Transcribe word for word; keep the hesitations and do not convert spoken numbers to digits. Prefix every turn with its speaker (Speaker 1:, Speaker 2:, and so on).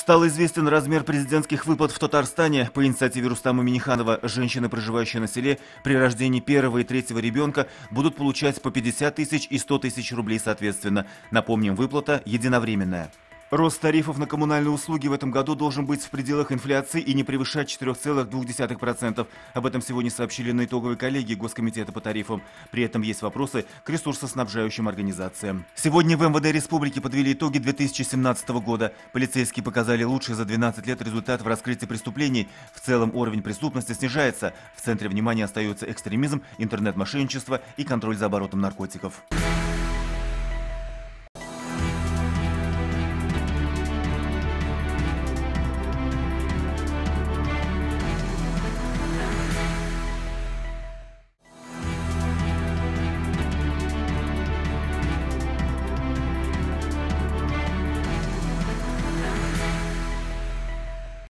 Speaker 1: Стал известен размер президентских выплат в Татарстане. По инициативе Рустама Минниханова женщины, проживающие на селе, при рождении первого и третьего ребенка будут получать по пятьдесят тысяч и сто тысяч рублей соответственно. Напомним, выплата единовременная. Рост тарифов на коммунальные услуги в этом году должен быть в пределах инфляции и не превышать четыре целых две десятых процента. Об этом сегодня сообщили на итоговой коллегии Госкомитета по тарифам. При этом есть вопросы к ресурсоснабжающим организациям. Сегодня в эм вэ дэ Республики подвели итоги две тысячи семнадцатого года. Полицейские показали лучший за двенадцать лет результат в раскрытии преступлений. В целом уровень преступности снижается. В центре внимания остается экстремизм, интернет-мошенничество и контроль за оборотом наркотиков.